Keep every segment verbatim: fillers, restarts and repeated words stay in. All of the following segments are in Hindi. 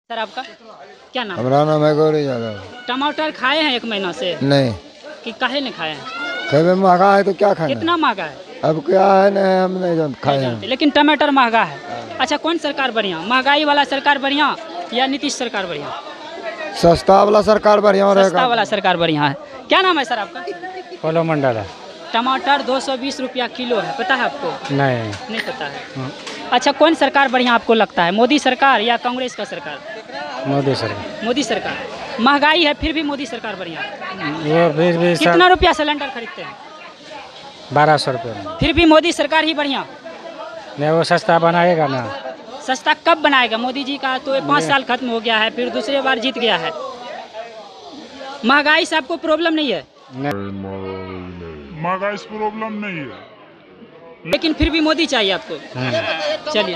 सर आपका क्या नाम? हमारा नाम है गौरी यादव। टमाटर खाए हैं एक महीना से? नहीं। कि काहे नहीं खाए हैं? कभी महंगा है तो क्या खाए? कितना महंगा है? अब क्या है नहीं हम नहीं जानते खाए हैं। लेकिन टमाटर महंगा है। अच्छा, कौन सरकार बढ़िया, महंगाई वाला सरकार बढ़िया या नीतीश सरकार बढ़िया? सस्ता वाला सरकार बढ़िया रहेगा। सस्ता वाला सरकार बढ़िया है। क्या नाम है सर आपका? फलो मंडल है। टमाटर दो सौ बीस रुपया किलो है, पता है आपको? नहीं नहीं पता है। अच्छा, कौन सरकार बढ़िया आपको लगता है, मोदी सरकार या कांग्रेस का सरकार? मोदी सरकार। मोदी सरकार। महंगाई है फिर भी मोदी सरकार बढ़िया। वो भी, भी कितना रुपया सिलेंडर खरीदते हैं? बारह सौ रुपये में। फिर भी मोदी सरकार ही बढ़िया। नहीं, वो सस्ता बनाएगा ना। सस्ता कब बनाएगा? मोदी जी का तो पाँच साल खत्म हो गया है, फिर दूसरे बार जीत गया है। महंगाई से आपको प्रॉब्लम नहीं है? महंगाई से प्रॉब्लम नहीं है, लेकिन फिर भी मोदी चाहिए आपको। चलिए,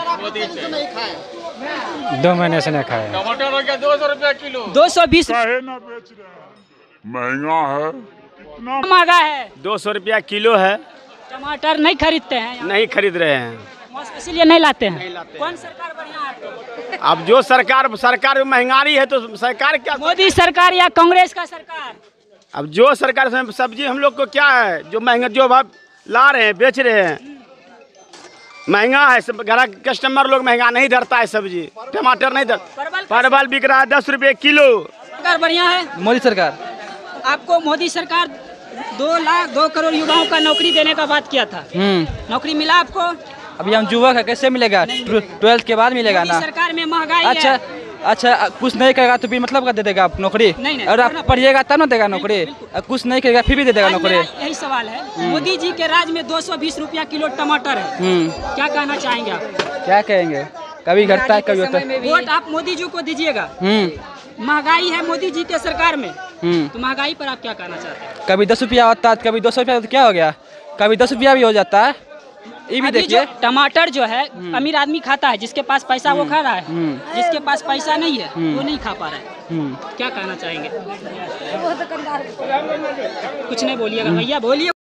दो महीने से नहीं खाए। टमाटर हो गया दो सौ रुपया किलो। दो सौ बीस काहे ना बेच रहे हैं? महंगा है, कितना महंगा है। दो सौ रुपया किलो है। टमाटर नहीं खरीदते हैं यहाँ? नहीं खरीद रहे हैं, इसीलिए नहीं लाते हैं। नहीं लाते हैं। कौन सरकार बढ़िया है आपको? अब जो सरकार सरकार में महंगाई है तो सरकार क्या, मोदी सरकार या कांग्रेस का सरकार? अब जो सरकार से सब्जी हम लोग को क्या है, जो महंगा जो भाव ला रहे हैं बेच रहे हैं महंगा है। सब ग्राहक कस्टमर लोग महंगा नहीं धरता है सब्जी। टमाटर नहीं धर, परवल बिक रहा है दस रुपये किलो। सरकार बढ़िया है। मोदी सरकार। आपको मोदी सरकार दो लाख दो करोड़ युवाओं का नौकरी देने का बात किया था, नौकरी मिला आपको? अभी हम युवक है, कैसे मिलेगा? ट्वेल्थ के बाद मिलेगा ना। सरकार में महंगाई अच्छा है। अच्छा, कुछ नहीं करेगा तो भी मतलब का दे देगा आप नौकरी? नहीं, नहीं, और आप पढ़िएगा तब ना देगा नौकरी। कुछ नहीं करेगा फिर भी दे देगा आज नौकरी। मेरा यही सवाल है, मोदी जी के राज में दो सौ बीस रुपया किलो टमाटर है, क्या कहना चाहेंगे आप? क्या कहेंगे, कभी घटता है कभी होता है। वोट आप मोदी जी को दीजिएगा। महंगाई है मोदी जी के सरकार में, तो महंगाई पर आप क्या कहना चाहते हैं? कभी दस रुपया होता है, कभी दो सौ रुपया, तो क्या हो गया? कभी दस रुपया भी हो जाता है। ये भी देखिए, टमाटर जो है अमीर आदमी खाता है, जिसके पास पैसा वो खा रहा है, जिसके पास पैसा नहीं है वो नहीं खा पा रहा है। क्या कहना चाहेंगे? कुछ नहीं बोलिएगा भैया, बोलिए।